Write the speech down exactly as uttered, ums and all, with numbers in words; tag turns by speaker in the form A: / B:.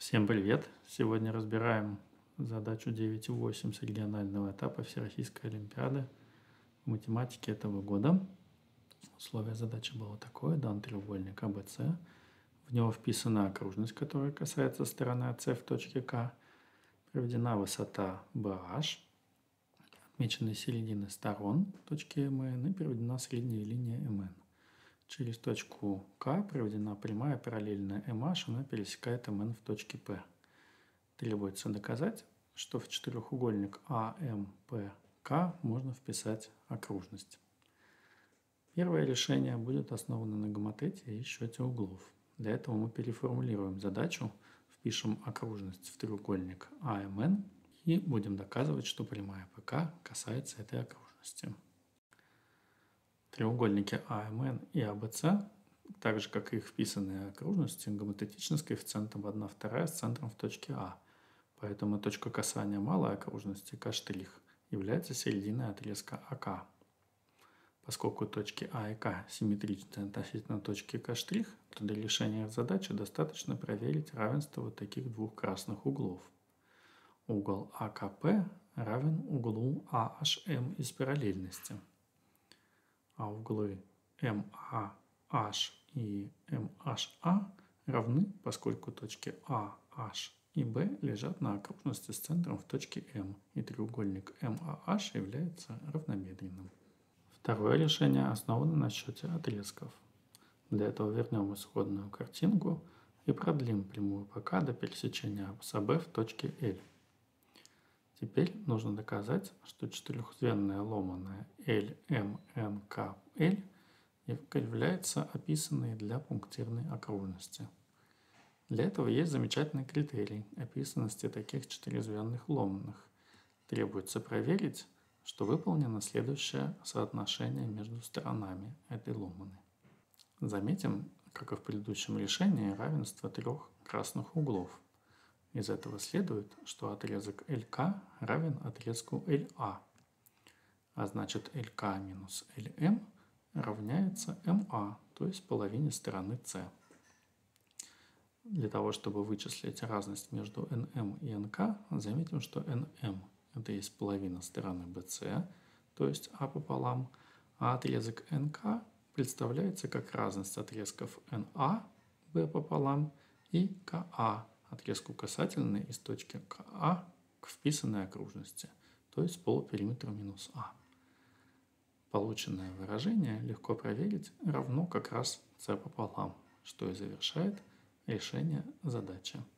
A: Всем привет! Сегодня разбираем задачу девять и восемь с регионального этапа Всероссийской олимпиады в математике этого года. Условие задачи было такое: дан треугольник А Б С, в него вписана окружность, которая касается стороны АС в точке К, проведена высота бэ аш, отмечены середины сторон точки Эм Н и проведена средняя линия Эм Н. Через точку К проведена прямая параллельная Эм Аш, она пересекает Эм Н в точке П. Требуется доказать, что в четырехугольник А М П К можно вписать окружность. Первое решение будет основано на гомотете и счете углов. Для этого мы переформулируем задачу, впишем окружность в треугольник А М Н и будем доказывать, что прямая Пэ Ка касается этой окружности. Треугольники А М Н и А Б С, так же как и их вписанные окружности, гомотетичны с коэффициентом одна вторая с центром в точке А. Поэтому точка касания малой окружности К' является серединой отрезка А К. Поскольку точки А и К симметричны относительно точки К', то для решения задачи достаточно проверить равенство вот таких двух красных углов. Угол А К П равен углу А H М из параллельности, а углы М А H и М H А равны, поскольку точки А H и Б лежат на окружности с центром в точке М, и треугольник М А H является равномерным. Второе решение основано на счете отрезков. Для этого вернем исходную картинку и продлим прямую Пэ Ка до пересечения с А Б в точке Л. Теперь нужно доказать, что четырехзвенная ломаная Л М Н К Л является описанной для пунктирной окружности. Для этого есть замечательный критерий описанности таких четырехзвенных ломаных. Требуется проверить, что выполнено следующее соотношение между сторонами этой ломаной. Заметим, как и в предыдущем решении, равенство трех красных углов. Из этого следует, что отрезок Л К равен отрезку Л А, а значит Л К минус Л М равняется М А, то есть половине стороны С. Для того, чтобы вычислить разность между Н М и Н К, заметим, что Н М это есть половина стороны Б С, то есть А пополам, а отрезок Н К представляется как разность отрезков Н А, Б пополам, и К А, отрезку касательной из точки К А к вписанной окружности, то есть полупериметру минус А. Полученное выражение легко проверить равно как раз С пополам, что и завершает решение задачи.